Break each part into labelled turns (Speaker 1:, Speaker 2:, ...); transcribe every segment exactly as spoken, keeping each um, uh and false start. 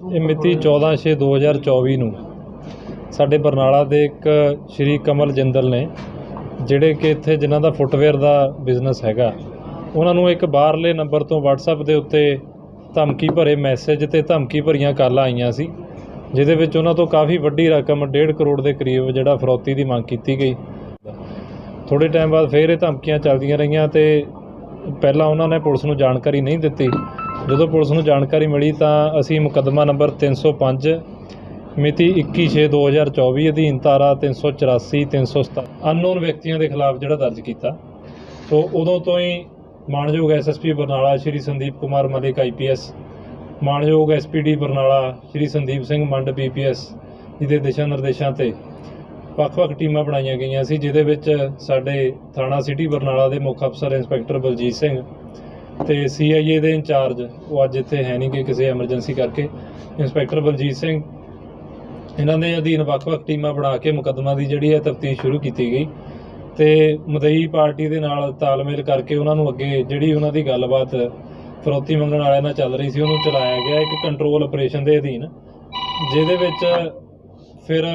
Speaker 1: ਇਹ ਮਿਤੀ ਚੌਦਾਂ ਛੇ ਦੋ ਹਜ਼ਾਰ ਚੌਵੀ ਨੂੰ ਸਾਡੇ ਬਰਨਾਲਾ ਦੇ ਇੱਕ ਸ਼੍ਰੀ ਕਮਲ ਜਿੰਦਲ ਨੇ ਜਿਹੜੇ ਕਿ ਇੱਥੇ ਜਿਨ੍ਹਾਂ ਦਾ ਫੁੱਟਵੇਅਰ ਦਾ ਬਿਜ਼ਨਸ ਹੈਗਾ, ਉਹਨਾਂ ਨੂੰ ਇੱਕ ਬਾਹਰਲੇ ਨੰਬਰ ਤੋਂ WhatsApp ਦੇ ਉੱਤੇ ਧਮਕੀ ਭਰੇ ਮੈਸੇਜ ਤੇ ਧਮਕੀ ਭਰੀਆਂ ਕਾਲਾਂ ਆਈਆਂ ਸੀ, ਜਿਹਦੇ ਵਿੱਚ ਉਹਨਾਂ ਤੋਂ ਕਾਫੀ ਵੱਡੀ ਰਕਮ ਡੇਢ ਕਰੋੜ ਦੇ ਕਰੀਬ ਜਿਹੜਾ ਫਰੌਤੀ ਦੀ ਮੰਗ ਕੀਤੀ ਗਈ। ਥੋੜ੍ਹੇ ਟਾਈਮ ਬਾਅਦ ਫਿਰ ਇਹ ਧਮਕੀਆਂ ਚੱਲਦੀਆਂ ਰਹੀਆਂ ਤੇ ਪਹਿਲਾਂ ਉਹਨਾਂ ਨੇ ਪੁਲਿਸ ਨੂੰ ਜਾਣਕਾਰੀ ਨਹੀਂ ਦਿੱਤੀ। ਜਦੋਂ ਪੁਲਿਸ ਨੂੰ ਜਾਣਕਾਰੀ ਮਿਲੀ ਤਾਂ ਅਸੀਂ ਮੁਕੱਦਮਾ ਨੰਬਰ ਤਿੰਨ ਸੌ ਪੰਜ ਮਿਤੀ ਇੱਕੀ ਛੇ ਦੋ ਹਜ਼ਾਰ ਚੌਵੀ ਅਧੀਨ ਧਾਰਾ ਤਿੰਨ ਸੌ ਚੁਰਾਸੀ ਤਿੰਨ ਸੌ ਸਤਾਰਾਂ ਅਨਨੋਨ ਵਿਅਕਤੀਆਂ ਦੇ ਖਿਲਾਫ ਜਿਹੜਾ ਦਰਜ ਕੀਤਾ। ਸੋ ਉਦੋਂ ਤੋਂ ਹੀ ਮਾਣਯੋਗ S S P Barnala Shri Sandeep Kumar Malik I P S, ਮਾਣਯੋਗ S P D Barnala Shri Sandeep Singh Mand P P S ji ਦੇ ਦਿਸ਼ਾ ਨਿਰਦੇਸ਼ਾਂ 'ਤੇ ਵੱਖ-ਵੱਖ ਟੀਮਾਂ ਬਣਾਈਆਂ ਗਈਆਂ ਸੀ, ਜਿਹਦੇ ਵਿੱਚ ਸਾਡੇ ਥਾਣਾ ਸਿਟੀ ਬਰਨਾਲਾ ਦੇ ਮੁੱਖ ਅਫਸਰ ਇੰਸਪੈਕਟਰ ਬਲਜੀਤ ਸਿੰਘ ਤੇ ਸੀ ਆਈ ਏ ਦੇ ਇੰਚਾਰਜ, ਉਹ ਅੱਜ ਇੱਥੇ ਹੈ ਨਹੀਂ ਕਿ ਕਿਸੇ ਐਮਰਜੈਂਸੀ ਕਰਕੇ, ਇੰਸਪੈਕਟਰ ਬਲਜੀਤ ਸਿੰਘ, ਇਹਨਾਂ ਦੇ ਅਧੀਨ ਵੱਖ-ਵੱਖ ਟੀਮਾਂ ਬਣਾ ਕੇ ਮੁਕੱਦਮਾ ਦੀ ਜਿਹੜੀ ਹੈ ਤਫਤੀਸ਼ ਸ਼ੁਰੂ ਕੀਤੀ ਗਈ ਤੇ ਮਦਈ ਪਾਰਟੀ ਦੇ ਨਾਲ ਤਾਲਮੇਲ ਕਰਕੇ ਉਹਨਾਂ ਨੂੰ ਅੱਗੇ ਜਿਹੜੀ ਉਹਨਾਂ ਦੀ ਗੱਲਬਾਤ ਫਰੌਤੀ ਮੰਗਣ ਵਾਲਿਆਂ ਨਾਲ ਚੱਲ ਰਹੀ ਸੀ ਉਹਨੂੰ ਚਲਾਇਆ ਗਿਆ ਇੱਕ ਕੰਟਰੋਲ ਆਪਰੇਸ਼ਨ ਦੇ ਅਧੀਨ, ਜਿਹਦੇ ਵਿੱਚ ਫਿਰ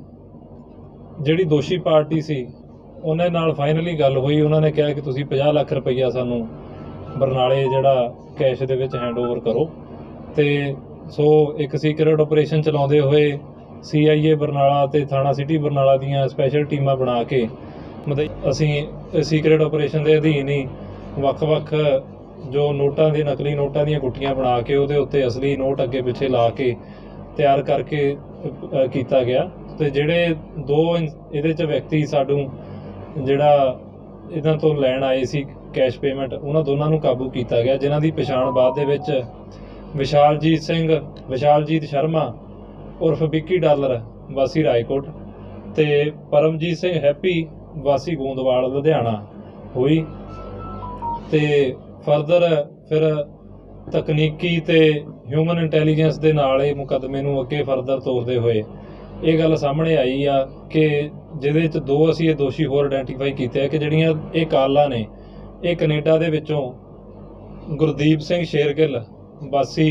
Speaker 1: ਜਿਹੜੀ ਦੋਸ਼ੀ ਪਾਰਟੀ ਸੀ ਉਹਨਾਂ ਨਾਲ ਫਾਈਨਲੀ ਗੱਲ ਹੋਈ। ਉਹਨਾਂ ਨੇ ਕਿਹਾ ਕਿ ਤੁਸੀਂ ਪੰਜਾਹ ਲੱਖ ਰੁਪਈਆ ਸਾਨੂੰ ਬਰਨਾਲੇ ਜਿਹੜਾ ਕੈਸ਼ ਦੇ ਵਿੱਚ ਹੈਂਡਓਵਰ ਕਰੋ। ਤੇ ਸੋ ਇੱਕ ਸੀਕਰੇਟ ਆਪਰੇਸ਼ਨ ਚਲਾਉਂਦੇ ਹੋਏ ਸੀ ਆਈ ਏ ਬਰਨਾਲਾ ਤੇ ਥਾਣਾ ਸਿਟੀ ਬਰਨਾਲਾ ਦੀਆਂ ਸਪੈਸ਼ਲ ਟੀਮਾਂ ਬਣਾ ਕੇ ਮਤਲਬ ਅਸੀਂ ਸੀਕਰੇਟ ਆਪਰੇਸ਼ਨ ਦੇ ਅਧੀਨ ਹੀ ਵੱਖ-ਵੱਖ ਜੋ ਨੋਟਾਂ ਦੇ ਨਕਲੀ ਨੋਟਾਂ ਦੀਆਂ ਗੁੱਟੀਆਂ ਬਣਾ ਕੇ ਉਹਦੇ ਉੱਤੇ ਅਸਲੀ ਨੋਟ ਅੱਗੇ ਪਿੱਛੇ ਲਾ ਕੇ ਤਿਆਰ ਕਰਕੇ ਕੀਤਾ ਗਿਆ। ਤੇ ਜਿਹੜੇ ਦੋ ਇਹਦੇ 'ਚ ਵਿਅਕਤੀ ਸਾਨੂੰ ਜਿਹੜਾ ਇਹਨਾਂ ਤੋਂ ਲੈਣ ਆਏ ਸੀ ਕੈਸ਼ ਪੇਮੈਂਟ, ਉਹਨਾਂ ਦੋਨਾਂ ਨੂੰ ਕਾਬੂ ਕੀਤਾ ਗਿਆ, ਜਿਨ੍ਹਾਂ ਦੀ ਪਛਾਣ ਬਾਅਦ ਦੇ ਵਿੱਚ ਵਿਸ਼ਾਲਜੀਤ ਸਿੰਘ ਵਿਸ਼ਾਲਜੀਤ ਸ਼ਰਮਾ ਉਰਫ ਵਿੱਕੀ ਡਾਲਰ ਵਾਸੀ ਰਾਏਕੋਟ ਤੇ ਪਰਮਜੀਤ ਸਿੰਘ ਹੈਪੀ ਵਾਸੀ ਗੋਂਦਵਾਲ ਲੁਧਿਆਣਾ ਹੋਈ। ਤੇ ਫਰਦਰ ਫਿਰ ਤਕਨੀਕੀ ਤੇ ਹਿਊਮਨ ਇੰਟੈਲੀਜੈਂਸ ਦੇ ਨਾਲ ਇਹ ਮੁਕੱਦਮੇ ਨੂੰ ਅੱਗੇ ਫਰਦਰ ਤੋਰਦੇ ਹੋਏ ਇਹ ਗੱਲ ਸਾਹਮਣੇ ਆਈ ਆ ਕਿ ਜਿਹਦੇ ਵਿੱਚ ਦੋ ਅਸੀਂ ਇਹ ਦੋਸ਼ੀ ਹੋਰ ਆਇਡੈਂਟੀਫਾਈ ਕੀਤੇ ਆ ਕਿ ਜਿਹੜੀਆਂ ਇਹ ਕਾਲਾਂ ਨੇ ਇਹ ਕੈਨੇਡਾ ਦੇ ਵਿੱਚੋਂ ਗੁਰਦੀਪ ਸਿੰਘ ਸ਼ੇਰਗਿੱਲ ਵਾਸੀ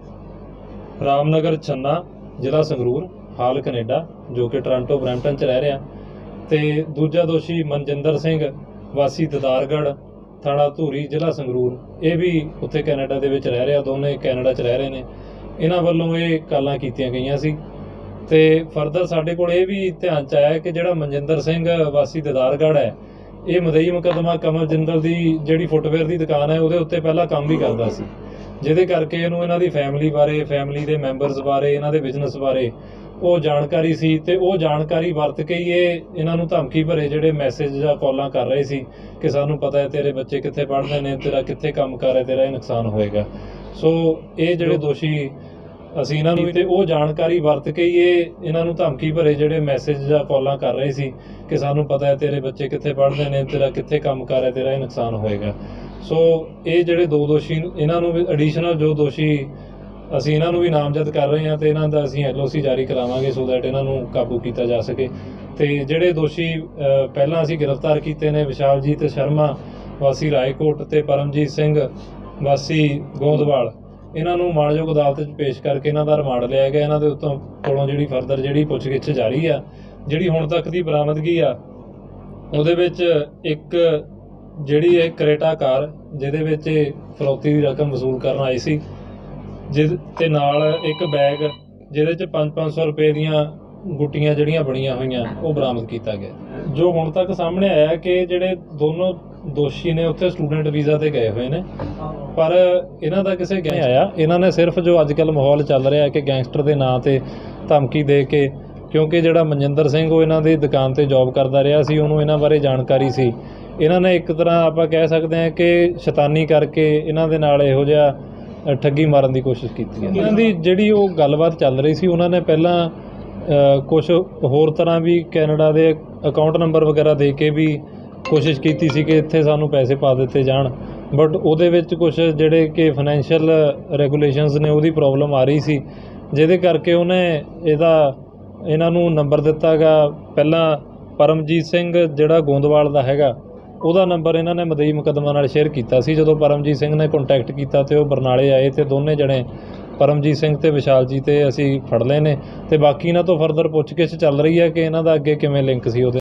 Speaker 1: ਰਾਮਨਗਰ ਛੰਨਾ ਜ਼ਿਲ੍ਹਾ ਸੰਗਰੂਰ ਹਾਲ ਕੈਨੇਡਾ, ਜੋ ਕਿ ਟੋਰਾਂਟੋ ਬਰੈਂਪਟਨ 'ਚ ਰਹਿ ਰਿਹਾ, ਤੇ ਦੂਜਾ ਦੋਸ਼ੀ ਮਨਜਿੰਦਰ ਸਿੰਘ ਵਾਸੀ ਦਦਾਰਗੜ੍ਹ ਥਾਣਾ ਧੂਰੀ ਜ਼ਿਲ੍ਹਾ ਸੰਗਰੂਰ, ਇਹ ਵੀ ਉੱਥੇ ਕੈਨੇਡਾ ਦੇ ਵਿੱਚ ਰਹਿ ਰਿਹਾ, ਦੋਨੇ ਕੈਨੇਡਾ 'ਚ ਰਹਿ ਰਹੇ ਨੇ। ਇਹਨਾਂ ਵੱਲੋਂ ਇਹ ਕਾਲਾਂ ਕੀਤੀਆਂ ਗਈਆਂ ਸੀ। ਤੇ ਫਰਦਰ ਸਾਡੇ ਕੋਲ ਇਹ ਵੀ ਧਿਆਨ 'ਚ ਆਇਆ ਕਿ ਜਿਹੜਾ ਮਨਜਿੰਦਰ ਸਿੰਘ ਵਾਸੀ ਦਦਾਰਗੜ੍ਹ ਹੈ, ਇਹ ਮਦਈ ਮੁਕੱਦਮਾ ਕਮਲ ਜਿੰਦਲ ਦੀ ਜਿਹੜੀ ਫੁੱਟਵੇਅਰ ਦੀ ਦੁਕਾਨ ਹੈ ਉਹਦੇ ਉੱਤੇ ਪਹਿਲਾਂ ਕੰਮ ਵੀ ਕਰਦਾ ਸੀ, ਜਿਹਦੇ ਕਰਕੇ ਇਹਨੂੰ ਇਹਨਾਂ ਦੀ ਫੈਮਿਲੀ ਬਾਰੇ, ਫੈਮਿਲੀ ਦੇ ਮੈਂਬਰਸ ਬਾਰੇ, ਇਹਨਾਂ ਦੇ ਬਿਜ਼ਨਸ ਬਾਰੇ ਉਹ ਜਾਣਕਾਰੀ ਸੀ। ਤੇ ਉਹ ਜਾਣਕਾਰੀ ਵਰਤ ਕੇ ਹੀ ਇਹ ਇਹਨਾਂ ਨੂੰ ਧਮਕੀ ਭਰੇ ਜਿਹੜੇ ਮੈਸੇਜ ਜਾਂ ਕਾਲਾਂ ਕਰ ਰਹੇ ਸੀ ਕਿ ਸਾਨੂੰ ਪਤਾ ਹੈ ਤੇਰੇ ਬੱਚੇ ਕਿੱਥੇ ਪੜ੍ਹਦੇ ਨੇ, ਤੇਰਾ ਕਿੱਥੇ ਕੰਮ ਕਰ ਹੈ, ਤੇਰਾ ਇਹ ਨੁਕਸਾਨ ਹੋਏਗਾ। ਸੋ ਇਹ ਜਿਹੜੇ ਦੋਸ਼ੀ ਅਸੀਂ ਇਹਨਾਂ ਨੂੰ ਤੇ ਉਹ ਜਾਣਕਾਰੀ ਵਰਤ ਕੇ ਹੀ ਇਹ ਇਹਨਾਂ ਨੂੰ ਧਮਕੀ ਭਰੇ ਜਿਹੜੇ ਮੈਸੇਜ ਜਾਂ ਕਾਲਾਂ ਕਰ ਰਹੇ ਸੀ ਕਿ ਸਾਨੂੰ ਪਤਾ ਹੈ ਤੇਰੇ ਬੱਚੇ ਕਿੱਥੇ ਪੜ੍ਹਦੇ ਨੇ, ਤੇਰਾ ਕਿੱਥੇ ਕੰਮ ਕਰ ਹੈ, ਤੇਰਾ ਇਹ ਨੁਕਸਾਨ ਹੋਏਗਾ। ਸੋ ਇਹ ਜਿਹੜੇ ਦੋ ਦੋਸ਼ੀ ਇਹਨਾਂ ਨੂੰ ਵੀ ਐਡੀਸ਼ਨਲ ਜੋ ਦੋਸ਼ੀ ਅਸੀਂ ਇਹਨਾਂ ਨੂੰ ਵੀ ਨਾਮਜ਼ਦ ਕਰ ਰਹੇ ਹਾਂ ਤੇ ਇਹਨਾਂ ਦਾ ਅਸੀਂ ਐਲ ਓ ਸੀ ਜਾਰੀ ਕਰਾਵਾਂਗੇ ਸੋ ਦੈਟ ਇਹਨਾਂ ਨੂੰ ਕਾਬੂ ਕੀਤਾ ਜਾ ਸਕੇ। ਤੇ ਜਿਹੜੇ ਦੋਸ਼ੀ ਪਹਿਲਾਂ ਅਸੀਂ ਗ੍ਰਿਫਤਾਰ ਕੀਤੇ ਨੇ ਵਿਸ਼ਾਲਜੀਤ ਸ਼ਰਮਾ ਵਾਸੀ ਰਾਏਕੋਟ ਤੇ ਪਰਮਜੀਤ ਸਿੰਘ ਵਾਸੀ ਗੋਂਦਵਾਲ, ਇਹਨਾਂ ਨੂੰ ਮਾਣਯੋਗ ਅਦਾਲਤ 'ਚ ਪੇਸ਼ ਕਰਕੇ ਇਹਨਾਂ ਦਾ ਰਿਮਾਂਡ ਲਿਆ ਗਿਆ। ਇਹਨਾਂ ਦੇ ਉੱਤੋਂ ਕੋਲੋਂ ਜਿਹੜੀ ਫਰਦਰ ਜਿਹੜੀ ਪੁੱਛਗਿੱਛ ਜਾਰੀ ਆ, ਜਿਹੜੀ ਹੁਣ ਤੱਕ ਦੀ ਬਰਾਮਦਗੀ ਆ ਉਹਦੇ ਵਿੱਚ ਇੱਕ ਜਿਹੜੀ ਇਹ ਕਰੇਟਾ ਕਾਰ ਜਿਹਦੇ ਵਿੱਚ ਫਰੌਤੀ ਦੀ ਰਕਮ ਵਸੂਲ ਕਰਨ ਆਈ ਸੀ, ਜਿਸ ਤੇ ਨਾਲ ਇੱਕ ਬੈਗ ਜਿਹਦੇ 'ਚ ਪੰਜ ਪੰਜ ਸੌ ਰੁਪਏ ਦੀਆਂ ਗੁੱਟੀਆਂ ਜਿਹੜੀਆਂ ਬਣੀਆਂ ਹੋਈਆਂ ਉਹ ਬਰਾਮਦ ਕੀਤਾ ਗਿਆ। ਜੋ ਹੁਣ ਤੱਕ ਸਾਹਮਣੇ ਆਇਆ ਕਿ ਜਿਹੜੇ ਦੋਨੋਂ ਦੋਸ਼ੀ ਨੇ ਉੱਥੇ ਸਟੂਡੈਂਟ ਵੀਜ਼ਾ ਤੇ ਗਏ ਹੋਏ ਨੇ, ਪਰ ਇਹਨਾਂ ਦਾ ਕਿਸੇ ਗੈਂਗ ਆਇਆ, ਇਹਨਾਂ ਨੇ ਸਿਰਫ ਜੋ ਅੱਜ ਕੱਲ੍ਹ ਮਾਹੌਲ ਚੱਲ ਰਿਹਾ ਕਿ ਗੈਂਗਸਟਰ ਦੇ ਨਾਂ ਤੇ ਧਮਕੀ ਦੇ ਕੇ, ਕਿਉਂਕਿ ਜਿਹੜਾ ਮਨਜਿੰਦਰ ਸਿੰਘ ਉਹ ਇਹਨਾਂ ਦੀ ਦੁਕਾਨ ਤੇ ਜੌਬ ਕਰਦਾ ਰਿਹਾ ਸੀ, ਉਹਨੂੰ ਇਹਨਾਂ ਬਾਰੇ ਜਾਣਕਾਰੀ ਸੀ, ਇਹਨਾਂ ਨੇ ਇੱਕ ਤਰ੍ਹਾਂ ਆਪਾਂ ਕਹਿ ਸਕਦੇ ਹਾਂ ਕਿ ਸ਼ੈਤਾਨੀ ਕਰਕੇ ਇਹਨਾਂ ਦੇ ਨਾਲ ਇਹੋ ਜਿਹਾ ਠੱਗੀ ਮਾਰਨ ਦੀ ਕੋਸ਼ਿਸ਼ ਕੀਤੀ ਹੈ। ਇਹਨਾਂ ਦੀ ਜਿਹੜੀ ਉਹ ਗੱਲਬਾਤ ਚੱਲ ਰਹੀ ਸੀ, ਉਹਨਾਂ ਨੇ ਪਹਿਲਾਂ ਕੁਛ ਹੋਰ ਤਰ੍ਹਾਂ ਵੀ ਕੈਨੇਡਾ ਦੇ ਅਕਾਊਂਟ ਨੰਬਰ ਵਗੈਰਾ ਦੇ ਕੇ ਵੀ ਕੋਸ਼ਿਸ਼ ਕੀਤੀ ਸੀ ਕਿ ਇੱਥੇ ਸਾਨੂੰ ਪੈਸੇ ਪਾ ਦਿੱਤੇ ਜਾਣ, ਬਟ ਉਹਦੇ ਵਿੱਚ ਕੁਛ ਜਿਹੜੇ ਕਿ ਫਾਈਨੈਂਸ਼ੀਅਲ ਰੈਗੂਲੇਸ਼ਨਸ ਨੇ ਉਹਦੀ ਪ੍ਰੋਬਲਮ ਆ ਰਹੀ ਸੀ, ਜਿਹਦੇ ਕਰਕੇ ਉਹਨੇ ਇਹਦਾ ਇਹਨਾਂ ਨੂੰ ਨੰਬਰ ਦਿੱਤਾ ਗਾ। ਪਹਿਲਾਂ ਪਰਮਜੀਤ ਸਿੰਘ ਜਿਹੜਾ ਗੋਂਦਵਾਲ ਦਾ ਹੈਗਾ ਉਹਦਾ ਨੰਬਰ ਇਹਨਾਂ ਨੇ ਮਦਈ ਮੁਕੱਦਮਾ ਨਾਲ ਸ਼ੇਅਰ ਕੀਤਾ ਸੀ। ਜਦੋਂ ਪਰਮਜੀਤ ਸਿੰਘ ਨੇ ਕੰਟੈਕਟ ਕੀਤਾ ਤੇ ਉਹ ਬਰਨਾਲੇ ਆਏ ਤੇ ਦੋਨੇ ਜਣੇ ਪਰਮਜੀਤ ਸਿੰਘ ਤੇ ਵਿਸ਼ਾਲ ਜੀ ਤੇ ਅਸੀਂ ਫੜ ਲਏ ਨੇ, ਤੇ ਬਾਕੀ ਇਹਨਾਂ ਤੋਂ ਫਰਦਰ ਪੁੱਛਗਿੱਛ ਚੱਲ ਰਹੀ ਹੈ ਕਿ ਇਹਨਾਂ ਦਾ ਅੱਗੇ ਕਿਵੇਂ ਲਿੰਕ ਸੀ ਉਹਦੇ